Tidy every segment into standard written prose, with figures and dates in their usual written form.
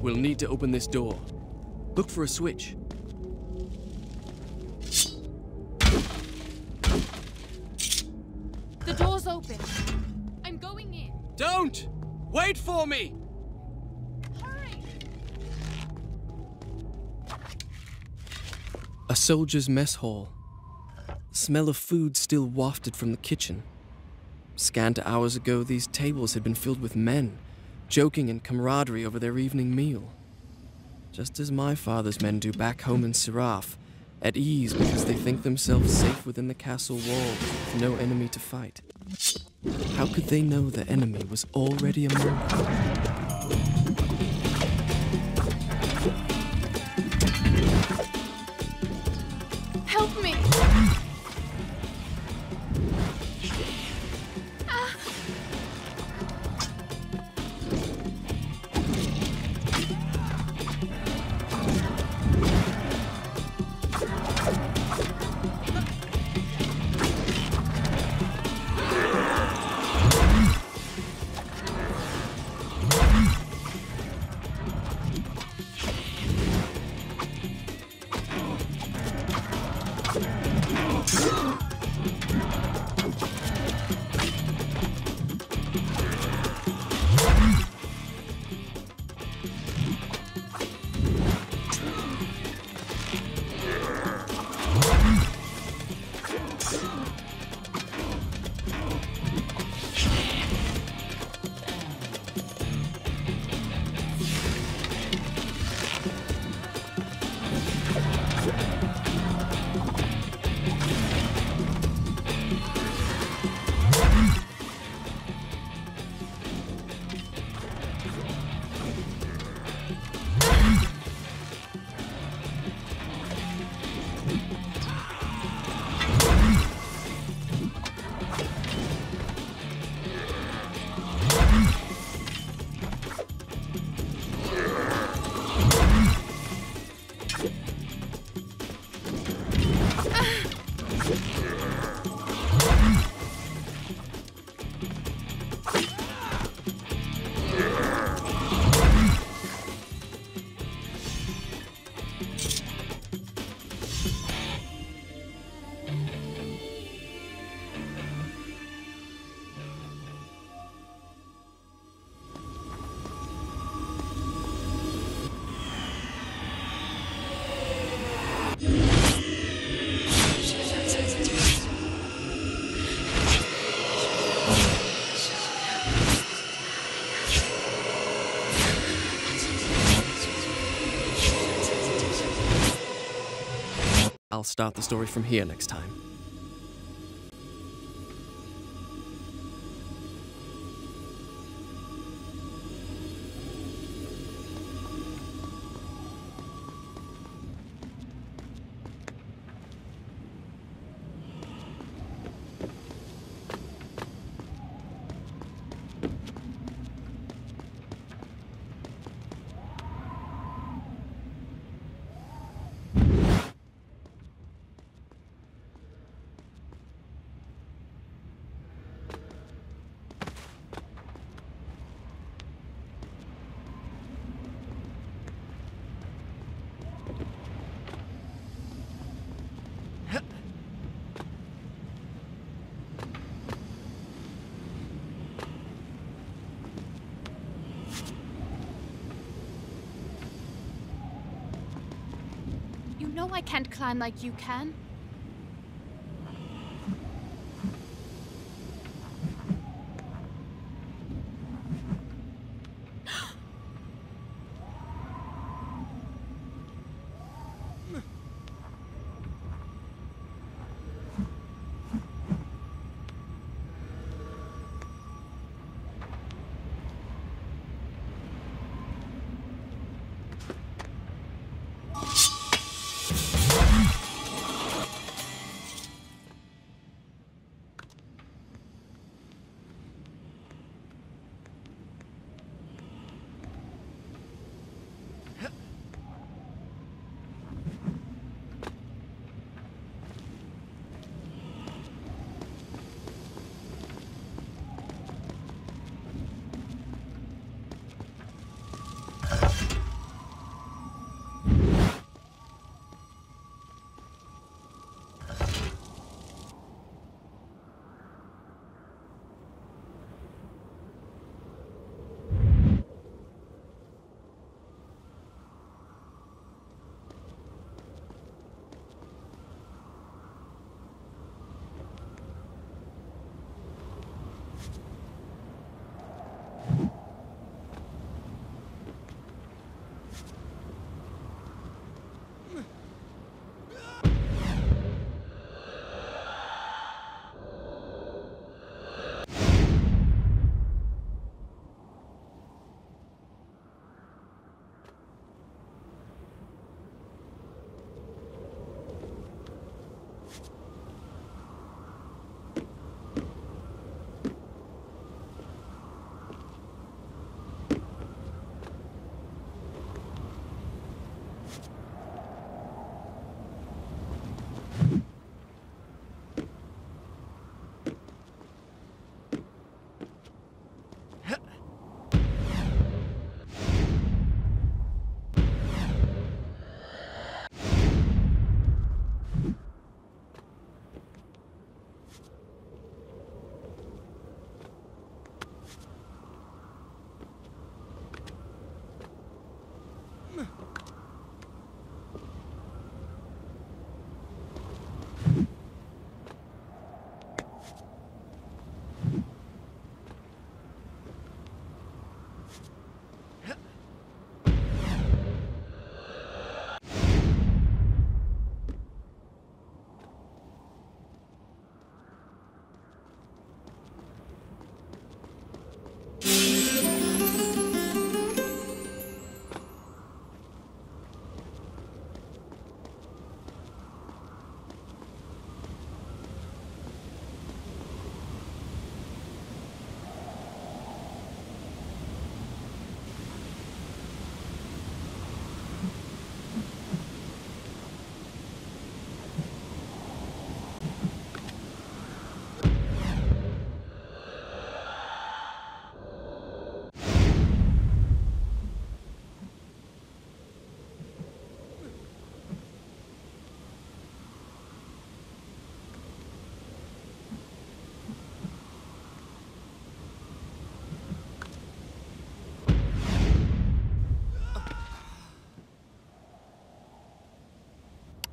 We'll need to open this door. Look for a switch. The door's open. I'm going in. Don't! Wait for me! Hurry! A soldier's mess hall. The smell of food still wafted from the kitchen. Scant hours ago, these tables had been filled with men, joking in camaraderie over their evening meal. Just as my father's men do back home in Seraph, at ease because they think themselves safe within the castle walls with no enemy to fight. How could they know the enemy was already among them? Help me! I'll start the story from here next time. You know I can't climb like you can.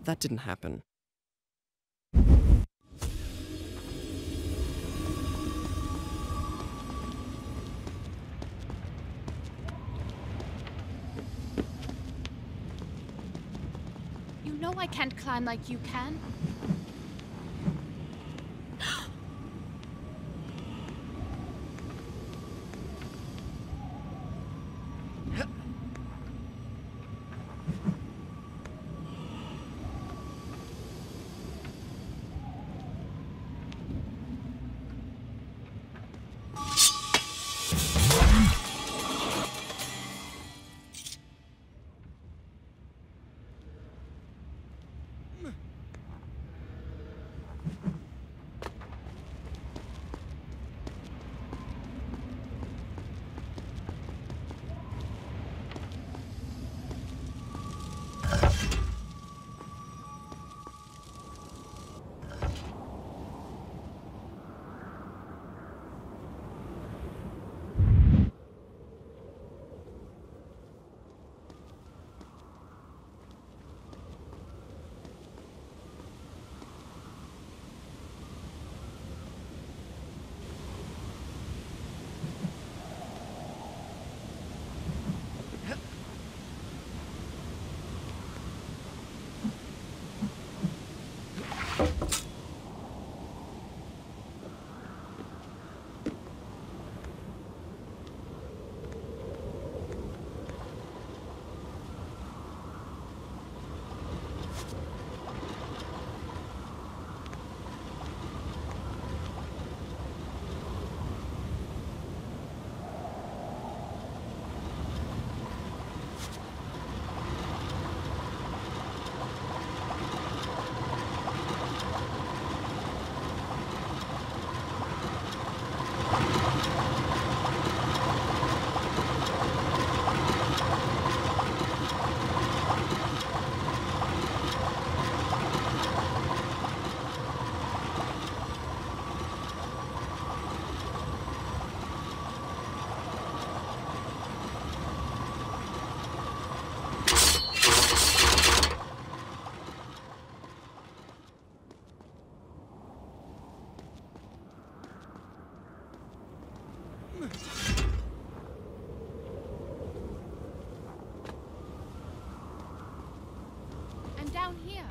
that didn't happen. You know I can't climb like you can. I'm down here.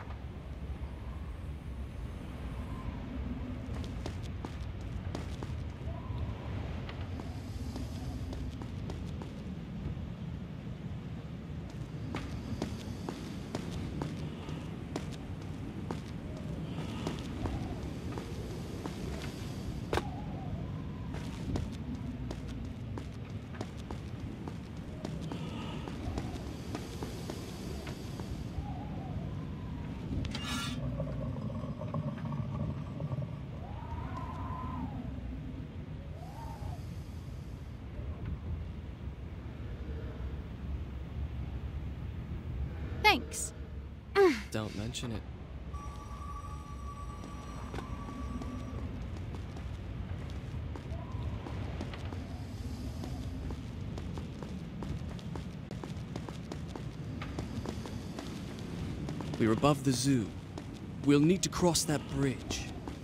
Thanks. Don't mention it. We're above the zoo. We'll need to cross that bridge.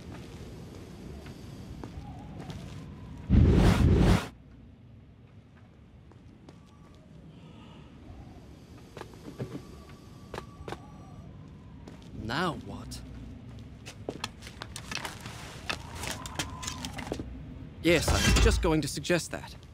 Now what? Yes, I was just going to suggest that.